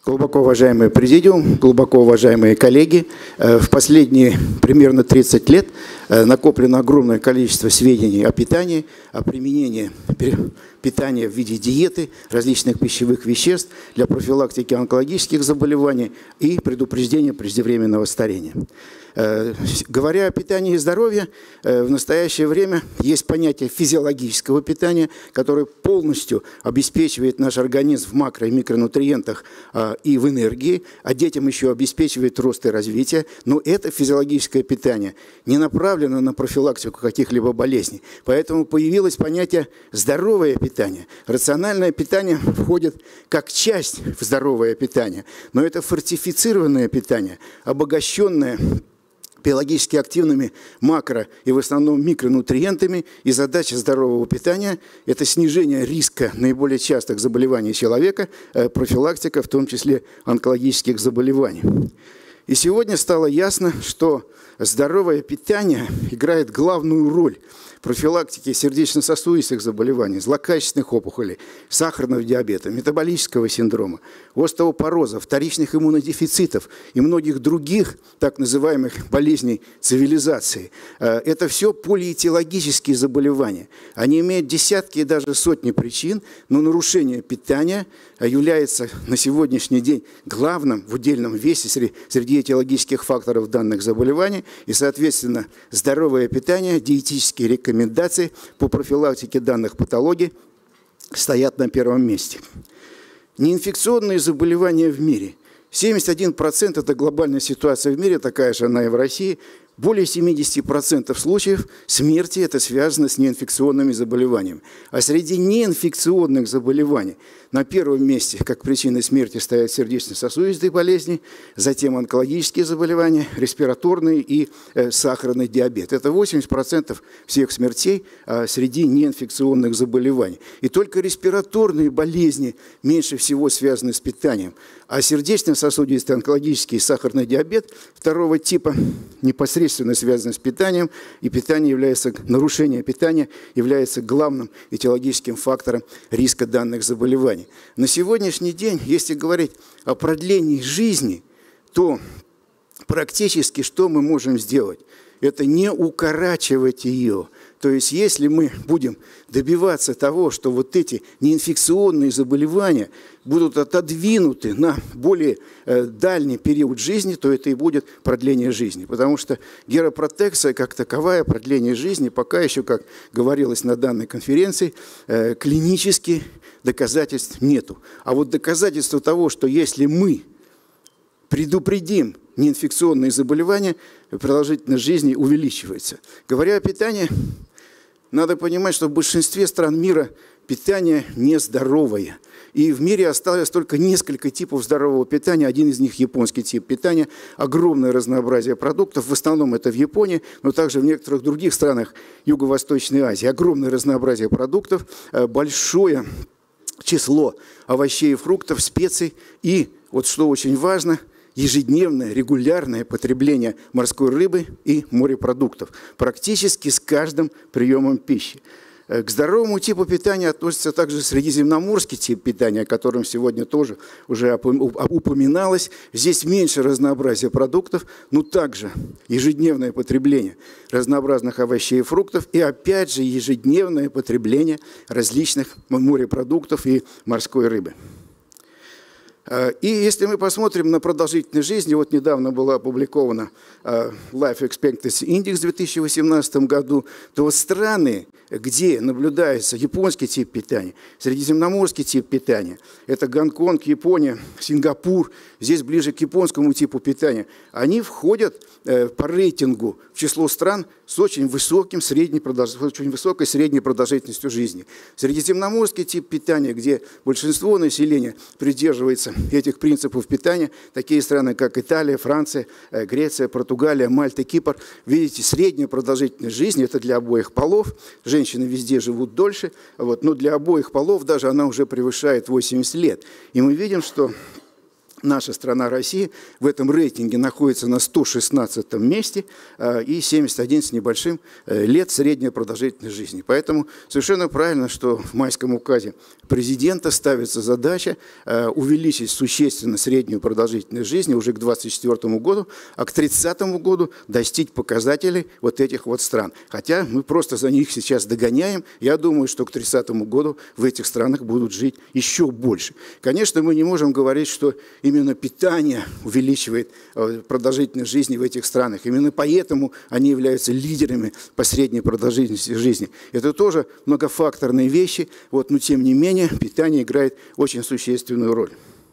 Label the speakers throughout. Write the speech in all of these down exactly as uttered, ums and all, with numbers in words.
Speaker 1: Глубоко уважаемый президиум, глубоко уважаемые коллеги, в последние примерно тридцать лет накоплено огромное количество сведений о питании, о применении питания в виде диеты, различных пищевых веществ для профилактики онкологических заболеваний и предупреждения преждевременного старения. Говоря о питании и здоровье, в настоящее время есть понятие физиологического питания, которое полностью обеспечивает наш организм в макро- и микронутриентах и в энергии, а детям еще обеспечивает рост и развитие. Но это физиологическое питание не направлено на профилактику каких-либо болезней. Поэтому появилось понятие здоровое питание. Рациональное питание входит как часть в здоровое питание, но это фортифицированное питание, обогащенное биологически активными макро- и в основном микронутриентами. И задача здорового питания – это снижение риска наиболее частых заболеваний человека, профилактика, в том числе онкологических заболеваний. И сегодня стало ясно, что здоровое питание играет главную роль в профилактике сердечно-сосудистых заболеваний, злокачественных опухолей, сахарного диабета, метаболического синдрома, остеопороза, вторичных иммунодефицитов и многих других так называемых болезней цивилизации. Это все полиэтиологические заболевания. Они имеют десятки и даже сотни причин, но нарушение питания является на сегодняшний день главным в удельном весе среди, среди этиологических факторов данных заболеваний. И, соответственно, здоровое питание, диетические рекомендации по профилактике данных патологий стоят на первом месте. Неинфекционные заболевания в мире. семьдесят один процент – это глобальная ситуация в мире, такая же она и в России. Более семидесяти процентов случаев смерти это связано с неинфекционными заболеваниями. А среди неинфекционных заболеваний на первом месте, как причиной смерти, стоят сердечно-сосудистые болезни, затем онкологические заболевания, респираторный и э, сахарный диабет. Это восемьдесят процентов всех смертей э, среди неинфекционных заболеваний. И только респираторные болезни меньше всего связаны с питанием. А сердечно-сосудистый, онкологический и сахарный диабет второго типа непосредственно связаны с питанием, и питание является, нарушение питания является главным этиологическим фактором риска данных заболеваний. На сегодняшний день, если говорить о продлении жизни, то практически что мы можем сделать? Это не укорачивать ее. То есть если мы будем добиваться того, что вот эти неинфекционные заболевания будут отодвинуты на более э, дальний период жизни, то это и будет продление жизни. Потому что геропротекция как таковая, продление жизни, пока еще, как говорилось на данной конференции, э, клинически доказательств нету. А вот доказательство того, что если мы предупредим неинфекционные заболевания, продолжительность жизни увеличивается. Говоря о питании, надо понимать, что в большинстве стран мира питание нездоровое. И в мире осталось только несколько типов здорового питания. Один из них японский тип питания. Огромное разнообразие продуктов. В основном это в Японии, но также в некоторых других странах Юго-Восточной Азии. Огромное разнообразие продуктов, большое число овощей и фруктов, специй. И, вот что очень важно, ежедневное, регулярное потребление морской рыбы и морепродуктов. Практически с каждым приемом пищи. К здоровому типу питания относится также средиземноморский тип питания, о котором сегодня тоже уже упоминалось. Здесь меньше разнообразия продуктов, но также ежедневное потребление разнообразных овощей и фруктов и опять же ежедневное потребление различных морепродуктов и морской рыбы. И если мы посмотрим на продолжительность жизни, вот недавно была опубликована Life Expectancy Index в две тысячи восемнадцатом году, то вот страны, где наблюдается японский тип питания, средиземноморский тип питания, это Гонконг, Япония, Сингапур, здесь ближе к японскому типу питания, они входят по рейтингу в число стран с очень, высоким, средней, очень высокой средней продолжительностью жизни. Средиземноморский тип питания, где большинство населения придерживается этих принципов питания, такие страны, как Италия, Франция, Греция, Португалия, Мальта, Кипр, видите, средняя продолжительность жизни, это для обоих полов, женщины везде живут дольше, вот, но для обоих полов даже она уже превышает восемьдесят лет. И мы видим, что наша страна, Россия, в этом рейтинге находится на сто шестнадцатом месте и семьдесят один с небольшим лет средняя продолжительность жизни. Поэтому совершенно правильно, что в майском указе президента ставится задача увеличить существенно среднюю продолжительность жизни уже к двадцать четвёртому году, а к тридцатому году достичь показателей вот этих вот стран. Хотя мы просто за них сейчас догоняем. Я думаю, что к тридцатому году в этих странах будут жить еще больше. Конечно, мы не можем говорить, что именно питание увеличивает продолжительность жизни в этих странах. Именно поэтому они являются лидерами по средней продолжительности жизни. Это тоже многофакторные вещи, вот, но тем не менее питание играет очень существенную роль.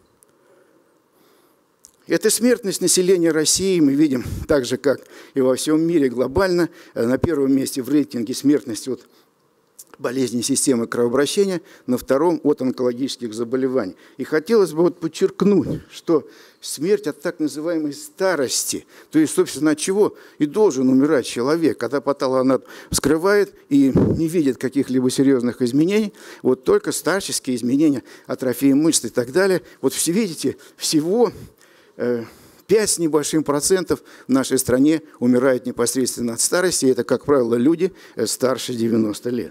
Speaker 1: Эта смертность населения России мы видим так же, как и во всем мире глобально. На первом месте в рейтинге смертности от болезней системы кровообращения, на втором от онкологических заболеваний. И хотелось бы вот подчеркнуть, что смерть от так называемой старости, то есть, собственно, от чего и должен умирать человек, когда патологоанатом вскрывает и не видит каких-либо серьезных изменений, вот только старческие изменения, атрофия мышц и так далее. Вот все видите, всего пять с небольшим процентов в нашей стране умирают непосредственно от старости. Это, как правило, люди старше девяноста лет.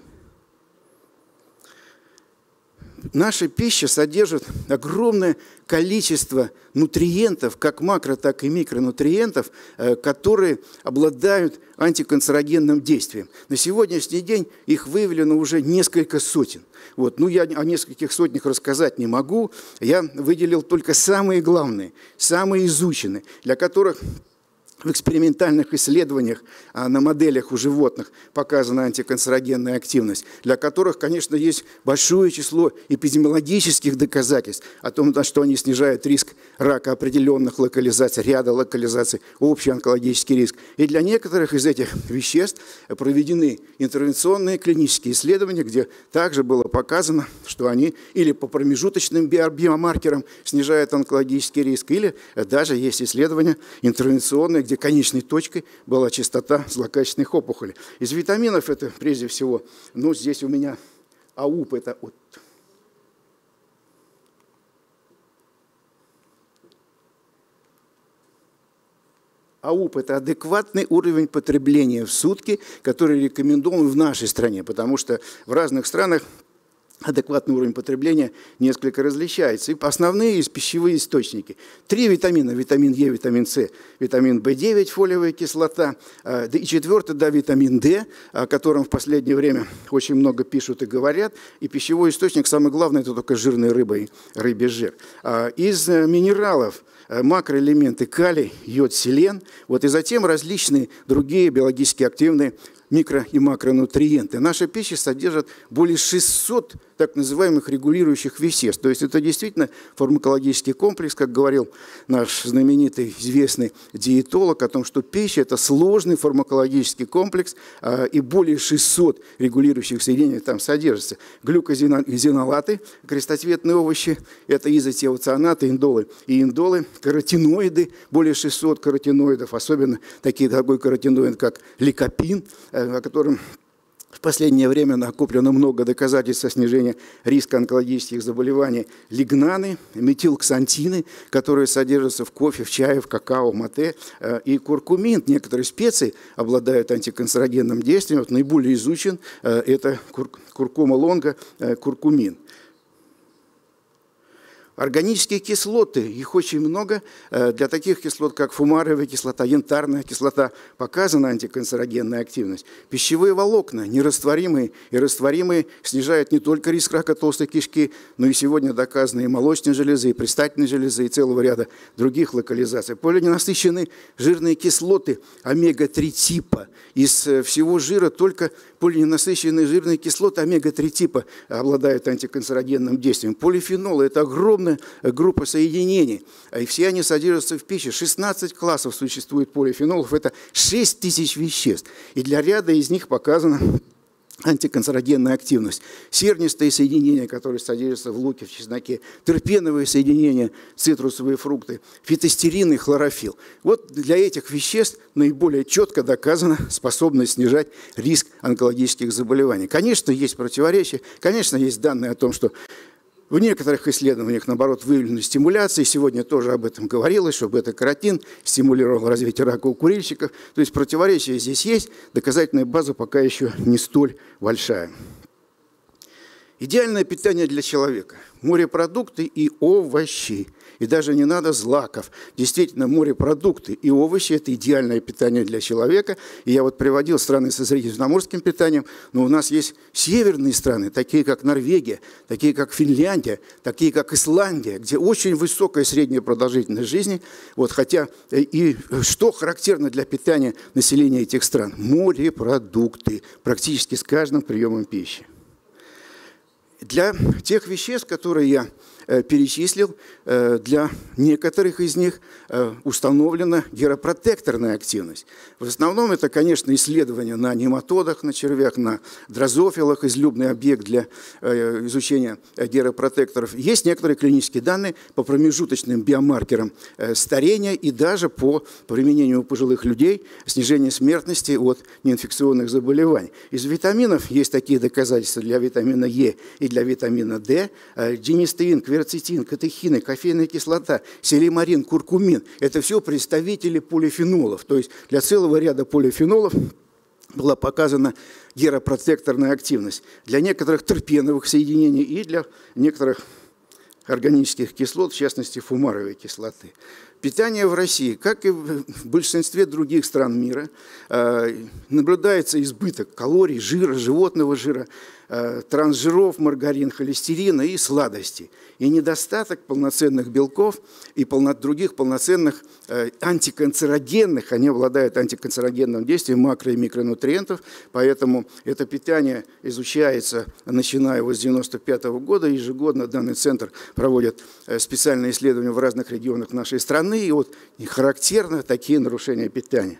Speaker 1: Наша пища содержит огромное количество нутриентов, как макро, так и микронутриентов, которые обладают антиканцерогенным действием. На сегодняшний день их выявлено уже несколько сотен. Вот. Ну, я о нескольких сотнях рассказать не могу. Я выделил только самые главные, самые изученные, для которых в экспериментальных исследованиях на моделях у животных показана антиканцерогенная активность, для которых, конечно, есть большое число эпидемиологических доказательств о том, что они снижают риск рака определенных локализаций, ряда локализаций, общий онкологический риск. И для некоторых из этих веществ проведены интервенционные клинические исследования, где также было показано, что они или по промежуточным биомаркерам снижают онкологический риск, или даже есть исследования интервенционные, где конечной точкой была частота злокачественных опухолей. Из витаминов это прежде всего, ну здесь у меня АУП, это вот. АУП – это адекватный уровень потребления в сутки, который рекомендован в нашей стране, потому что в разных странах адекватный уровень потребления несколько различается. И основные из пищевые источники. Три витамина. Витамин Е, витамин С, витамин В девять, фолиевая кислота. И четвертый, да, витамин D, о котором в последнее время очень много пишут и говорят. И пищевой источник, самое главное, это только жирная рыба и рыбий жир. Из минералов макроэлементы калий, йод, селен. Вот, и затем различные другие биологически активные микро- и макронутриенты. Наша пища содержит более шестисот так называемых регулирующих веществ. То есть это действительно фармакологический комплекс, как говорил наш знаменитый, известный диетолог, о том, что пища – это сложный фармакологический комплекс, и более шестисот регулирующих соединений там содержатся. Глюкозинолаты, крестоцветные овощи, это изотиоцианаты, индолы и индолы, каротиноиды, более шестисот каротиноидов, особенно такие такой каротиноид, как ликопин, о котором в последнее время накоплено много доказательств о снижении риска онкологических заболеваний. Лигнаны, метилксантины, которые содержатся в кофе, в чае, в какао, в мате, и куркумин. Некоторые специи обладают антиканцерогенным действием. Вот наиболее изучен это куркума лонга, куркумин. Органические кислоты, их очень много. Для таких кислот, как фумаровая кислота, янтарная кислота, показана антиканцерогенная активность. Пищевые волокна, нерастворимые и растворимые, снижают не только риск рака толстой кишки, но и сегодня доказанные молочной железы, и предстательной железы, и целого ряда других локализаций. Полиненасыщенные жирные кислоты омега три типа. Из всего жира только полиненасыщенные жирные кислоты омега три типа обладают антиканцерогенным действием. Полифенолы – это огромное группа соединений, и все они содержатся в пище. шестнадцать классов существует полифенолов, это шесть тысяч веществ, и для ряда из них показана антиканцерогенная активность. Сернистые соединения, которые содержатся в луке, в чесноке, терпеновые соединения, цитрусовые фрукты, фитостерин и хлорофилл. Вот для этих веществ наиболее четко доказана способность снижать риск онкологических заболеваний. Конечно, есть противоречия, конечно, есть данные о том, что В некоторых исследованиях, наоборот, выявлены стимуляции. Сегодня тоже об этом говорилось, что бета-каротин стимулировал развитие рака у курильщиков. То есть противоречия здесь есть, доказательная база пока еще не столь большая. Идеальное питание для человека. Морепродукты и овощи. И даже не надо злаков. Действительно, морепродукты и овощи – это идеальное питание для человека. И я вот приводил страны со средиземноморским питанием, но у нас есть северные страны, такие как Норвегия, такие как Финляндия, такие как Исландия, где очень высокая средняя продолжительность жизни. Вот, хотя и что характерно для питания населения этих стран? Морепродукты практически с каждым приемом пищи. Для тех веществ, которые я перечислил, для некоторых из них установлена геропротекторная активность. В основном это, конечно, исследования на нематодах, на червях, на дрозофилах, излюбный объект для изучения геропротекторов. Есть некоторые клинические данные по промежуточным биомаркерам старения и даже по применению у пожилых людей снижения смертности от неинфекционных заболеваний. Из витаминов есть такие доказательства для витамина Е и для витамина D. Динистеин, кверцетин, катехины, кофейная кислота, селимарин, куркумин – это все представители полифенолов. То есть для целого ряда полифенолов была показана геропротекторная активность. Для некоторых терпеновых соединений и для некоторых органических кислот, в частности фумаровой кислоты. Питание в России, как и в большинстве других стран мира, наблюдается избыток калорий, жира, животного жира, трансжиров, маргарин, холестерина и сладостей. И недостаток полноценных белков и полно, других полноценных антиканцерогенных, они обладают антиканцерогенным действием макро- и микронутриентов, поэтому это питание изучается, начиная с девяносто пятого года. Ежегодно данный центр проводит специальные исследования в разных регионах нашей страны, и вот характерны такие нарушения питания.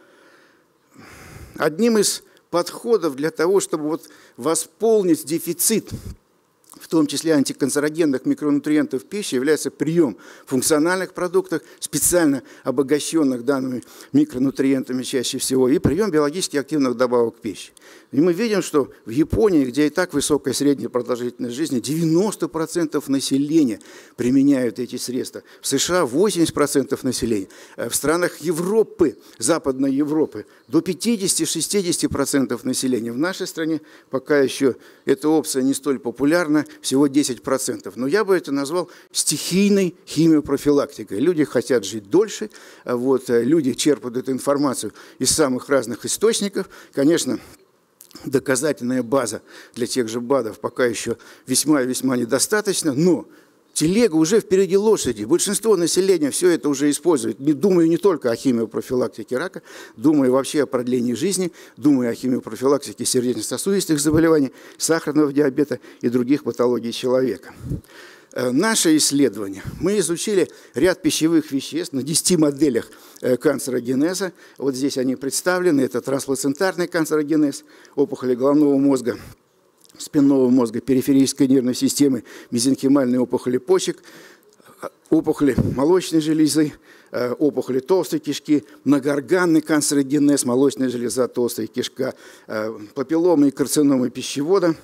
Speaker 1: Одним из подходов для того, чтобы вот восполнить дефицит, в том числе антиканцерогенных микронутриентов в пище, является прием функциональных продуктов, специально обогащенных данными микронутриентами чаще всего, и прием биологически активных добавок пищи. И мы видим, что в Японии, где и так высокая средняя продолжительность жизни, девяносто процентов населения применяют эти средства. В США восемьдесят процентов населения. В странах Европы, Западной Европы, до пятидесяти-шестидесяти процентов населения. В нашей стране пока еще эта опция не столь популярна, всего десять процентов. Но я бы это назвал стихийной химиопрофилактикой. Люди хотят жить дольше, вот, люди черпают эту информацию из самых разных источников. Конечно, доказательная база для тех же БАДов пока еще весьма-весьма недостаточна, но телега уже впереди лошади. Большинство населения все это уже использует. Не думаю не только о химиопрофилактике рака, думаю вообще о продлении жизни, думаю о химиопрофилактике сердечно-сосудистых заболеваний, сахарного диабета и других патологий человека. Наше исследование. Мы изучили ряд пищевых веществ на десяти моделях канцерогенеза. Вот здесь они представлены. Это трансплацентарный канцерогенез, опухоли головного мозга, спинного мозга, периферической нервной системы, мезенхимальные опухоли почек, опухоли молочной железы, опухоли толстой кишки, многоорганный канцерогенез, молочная железа, толстая кишка, папилломы и карциномы пищевода,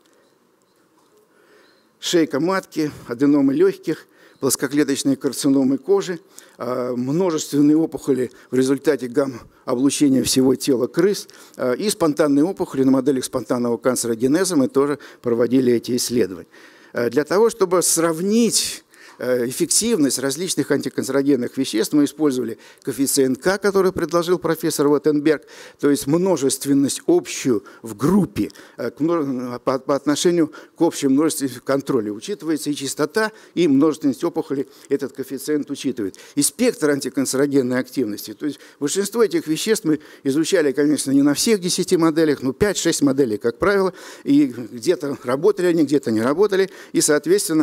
Speaker 1: шейка матки, аденомы легких, плоскоклеточные карциномы кожи, множественные опухоли в результате гамма-облучения всего тела крыс и спонтанные опухоли. На моделях спонтанного канцерогенеза мы тоже проводили эти исследования. Для того, чтобы сравнить эффективность различных антиканцерогенных веществ, мы использовали коэффициент К, который предложил профессор Ваттенберг, то есть множественность общую в группе по отношению к общей множественности контроля. Учитывается и частота, и множественность опухолей этот коэффициент учитывает. И спектр антиканцерогенной активности. То есть большинство этих веществ мы изучали, конечно, не на всех десяти моделях, но пять-шесть моделей, как правило, и где-то работали они, где-то не работали, и, соответственно,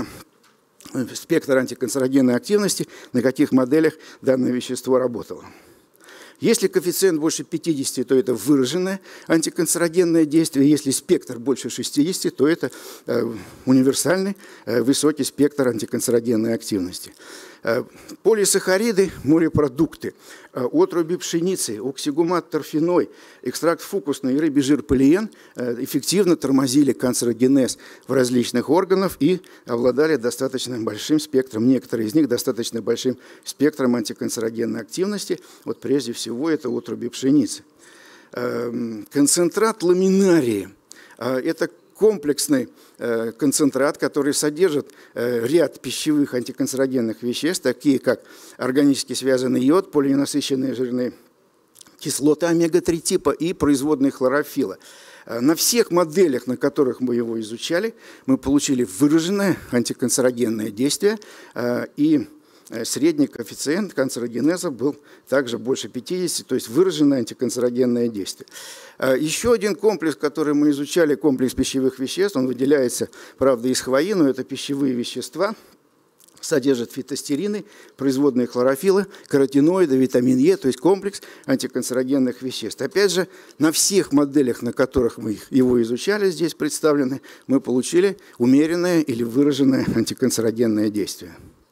Speaker 1: спектр антиканцерогенной активности, на каких моделях данное вещество работало. Если коэффициент больше пятидесяти, то это выраженное антиканцерогенное действие. Если спектр больше шестидесяти, то это универсальный высокий спектр антиканцерогенной активности. Полисахариды, морепродукты, отруби пшеницы, оксигумат торфяной, экстракт фукусный и рыбий жир полиен эффективно тормозили канцерогенез в различных органах и обладали достаточно большим спектром, некоторые из них достаточно большим спектром антиканцерогенной активности. Вот прежде всего это отруби пшеницы. Концентрат ламинарии – это комплексный концентрат, который содержит ряд пищевых антиканцерогенных веществ, такие как органически связанный йод, полиненасыщенные жирные кислоты омега три типа и производные хлорофилла. На всех моделях, на которых мы его изучали, мы получили выраженное антиканцерогенное действие, и средний коэффициент канцерогенеза был также больше пятидесяти, то есть выраженное антиканцерогенное действие. Еще один комплекс, который мы изучали, комплекс пищевых веществ, он выделяется, правда, из хвои, но это пищевые вещества, содержат фитостерины, производные хлорофилла, каротиноиды, витамин Е, то есть комплекс антиканцерогенных веществ. Опять же, на всех моделях, на которых мы его изучали, здесь представлены, мы получили умеренное или выраженное антиканцерогенное действие.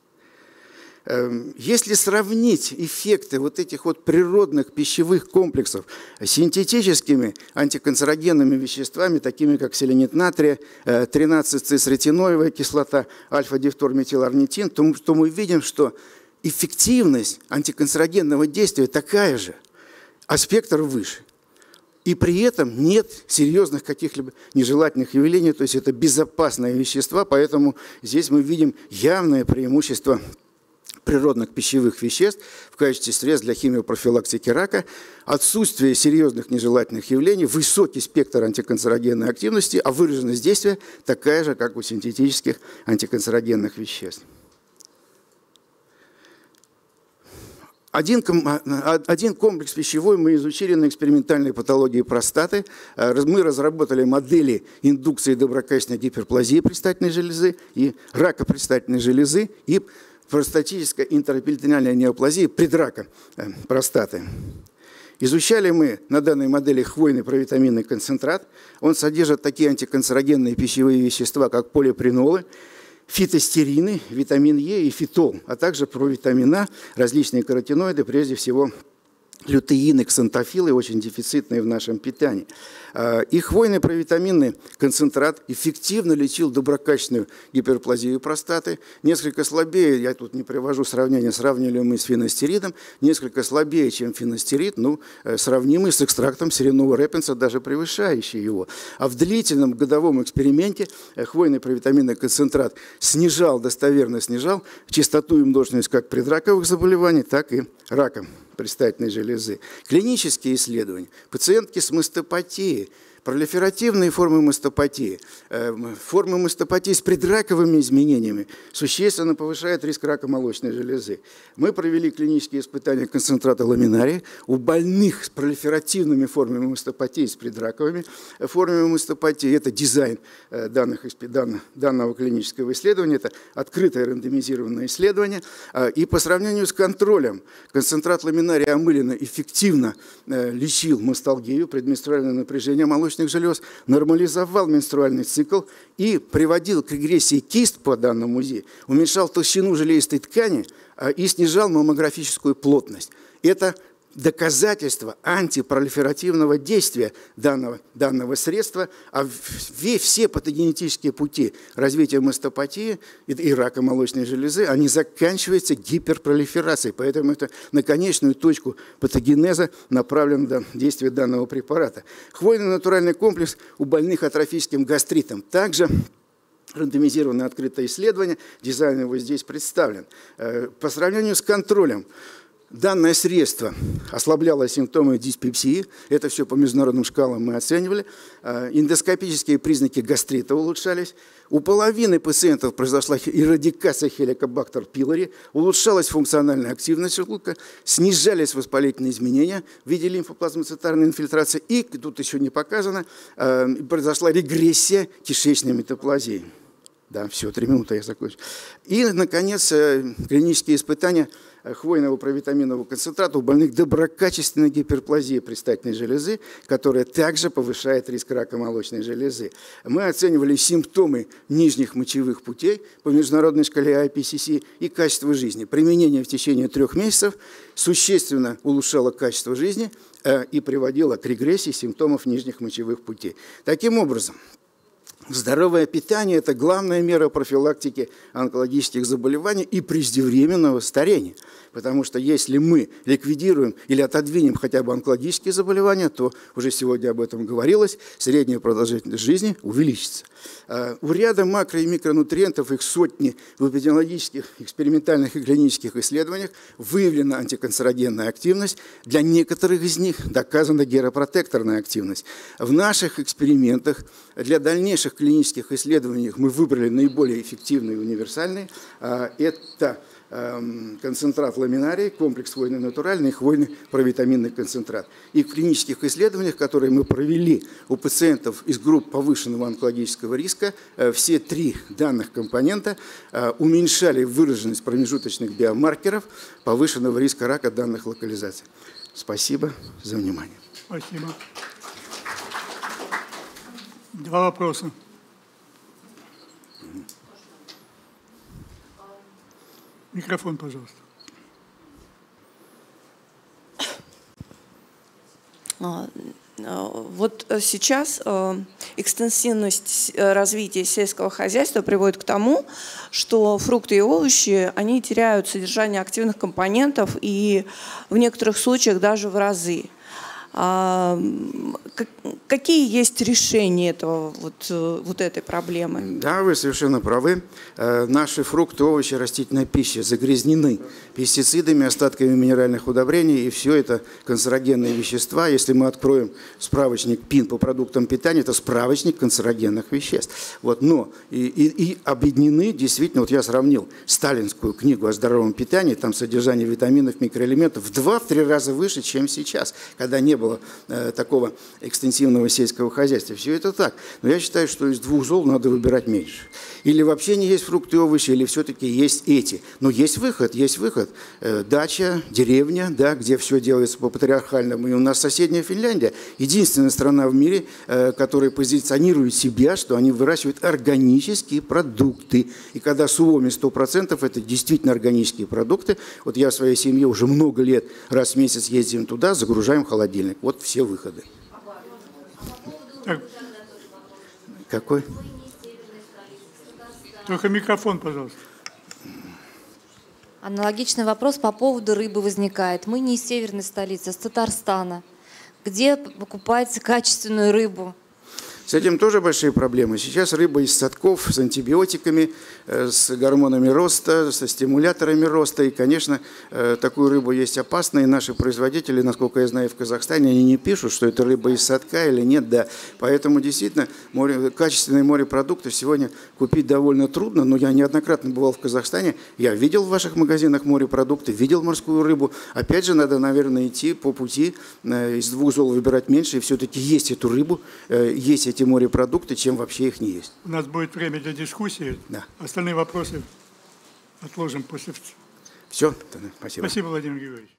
Speaker 1: Если сравнить эффекты вот этих вот природных пищевых комплексов с синтетическими антиканцерогенными веществами, такими как селенит натрия, тринадцать цис ретиноевая кислота, альфа-дифторметиларнитин, то, то мы видим, что эффективность антиканцерогенного действия такая же, а спектр выше. И при этом нет серьезных каких-либо нежелательных явлений, то есть это безопасные вещества, поэтому здесь мы видим явное преимущество природных пищевых веществ в качестве средств для химиопрофилактики рака, отсутствие серьезных нежелательных явлений, высокий спектр антиканцерогенной активности, а выраженность действия такая же, как у синтетических антиканцерогенных веществ. Один, один комплекс пищевой мы изучили на экспериментальной патологии простаты. Мы разработали модели индукции доброкачественной гиперплазии предстательной железы и рака предстательной железы и простатическая интраперитонеальная неоплазия предрака простаты. Изучали мы на данной модели хвойный провитаминный концентрат. Он содержит такие антиканцерогенные пищевые вещества, как полипренолы, фитостерины, витамин Е и фитол, а также провитамин А, различные каротиноиды, прежде всего лютеины, ксантофилы, очень дефицитные в нашем питании. И хвойный провитаминный концентрат эффективно лечил доброкачественную гиперплазию простаты. Несколько слабее, я тут не привожу сравнения, сравнивали мы с финостеридом, несколько слабее, чем финостерид, ну, сравнимый с экстрактом серинового репенса, даже превышающий его. А в длительном годовом эксперименте хвойный провитаминный концентрат снижал, достоверно снижал частоту и множественность как предраковых заболеваний, так и рака предстательной железы. Клинические исследования. Пациентки с мастопатией, пролиферативные формы мастопатии, формы мастопатии с предраковыми изменениями существенно повышают риск рака молочной железы. Мы провели клинические испытания концентрата ламинарии у больных с пролиферативными формами мастопатии, с предраковыми формами мастопатии. Это дизайн данных, данного клинического исследования, это открытое рандомизированное исследование. И по сравнению с контролем, концентрат ламинарии омыленно эффективно лечил масталгию, предменструальное напряжение молочной желез, нормализовал менструальный цикл и приводил к регрессии кист по данному УЗИ, уменьшал толщину желеистой ткани и снижал маммографическую плотность. Это доказательство антипролиферативного действия данного, данного средства, а все патогенетические пути развития мастопатии и, и рака молочной железы, они заканчиваются гиперпролиферацией, поэтому это на конечную точку патогенеза направлено действие данного препарата. Хвойный натуральный комплекс у больных атрофическим гастритом также рандомизированное открытое исследование, дизайн его здесь представлен. По сравнению с контролем, данное средство ослабляло симптомы диспепсии, это все по международным шкалам мы оценивали, эндоскопические признаки гастрита улучшались, у половины пациентов произошла эрадикация хеликобактер пилори, улучшалась функциональная активность желудка, снижались воспалительные изменения в виде лимфоплазмоцитарной инфильтрации и, тут еще не показано, произошла регрессия кишечной метаплазии. Да, все, три минуты я закончу. И, наконец, клинические испытания хвойного провитаминового концентрата у больных доброкачественной гиперплазии предстательной железы, которая также повышает риск рака молочной железы. Мы оценивали симптомы нижних мочевых путей по международной шкале ай пи си си и качество жизни. Применение в течение трех месяцев существенно улучшало качество жизни и приводило к регрессии симптомов нижних мочевых путей. Таким образом, здоровое питание – это главная мера профилактики онкологических заболеваний и преждевременного старения. Потому что если мы ликвидируем или отодвинем хотя бы онкологические заболевания, то, уже сегодня об этом говорилось, средняя продолжительность жизни увеличится. У ряда макро- и микронутриентов, их сотни в эпидемиологических, экспериментальных и клинических исследованиях выявлена антиканцерогенная активность. Для некоторых из них доказана геропротекторная активность. В наших экспериментах для дальнейших клинических исследований мы выбрали наиболее эффективные и универсальные. Это концентрат ламинарий, комплекс хвойный натуральный и хвойный провитаминный концентрат. И в клинических исследованиях, которые мы провели у пациентов из групп повышенного онкологического риска, все три данных компонента уменьшали выраженность промежуточных биомаркеров повышенного риска рака данных локализаций. Спасибо за внимание.
Speaker 2: Спасибо. Два вопроса. Микрофон, пожалуйста.
Speaker 3: Вот сейчас экстенсивность развития сельского хозяйства приводит к тому, что фрукты и овощи, они теряют содержание активных компонентов и в некоторых случаях даже в разы. Какие есть решения этого, вот, вот этой проблемы?
Speaker 1: Да, вы совершенно правы. Наши фрукты, овощи, растительная пища загрязнены пестицидами, остатками минеральных удобрений, и все это канцерогенные вещества. Если мы откроем справочник ПИН по продуктам питания, это справочник канцерогенных веществ. Вот, но и, и, и объединены, действительно, вот я сравнил сталинскую книгу о здоровом питании, там содержание витаминов, микроэлементов в два-три раза выше, чем сейчас, когда не было э, такого экстенсивного сельского хозяйства. Все это так. Но я считаю, что из двух зол надо выбирать меньше. Или вообще не есть фрукты и овощи, или все-таки есть эти. Но есть выход, есть выход. Э, дача, деревня, да, где все делается по патриархальному. И у нас соседняя Финляндия, единственная страна в мире, э, которая позиционирует себя, что они выращивают органические продукты. И когда суоми сто процентов, это действительно органические продукты. Вот я в своей семье уже много лет, раз в месяц ездим туда, загружаем холодильник. Вот все выходы.
Speaker 2: Так.
Speaker 1: Какой?
Speaker 2: Только микрофон, пожалуйста.
Speaker 4: Аналогичный вопрос по поводу рыбы возникает. Мы не из северной столицы, а с Татарстана. Где покупаете качественную рыбу?
Speaker 1: С этим тоже большие проблемы. Сейчас рыба из садков с антибиотиками, с гормонами роста, со стимуляторами роста. И, конечно, такую рыбу есть опасно. И наши производители, насколько я знаю, в Казахстане, они не пишут, что это рыба из садка или нет. Да. Поэтому, действительно, море, качественные морепродукты сегодня купить довольно трудно. Но я неоднократно бывал в Казахстане. Я видел в ваших магазинах морепродукты, видел морскую рыбу. Опять же, надо, наверное, идти по пути, из двух зол выбирать меньше. И все-таки есть эту рыбу, есть эти морепродукты, чем вообще их не есть.
Speaker 2: У нас будет время для дискуссии.
Speaker 1: Да.
Speaker 2: Остальные вопросы отложим после...
Speaker 1: Все, спасибо.
Speaker 2: Спасибо, Владимир Григорьевич.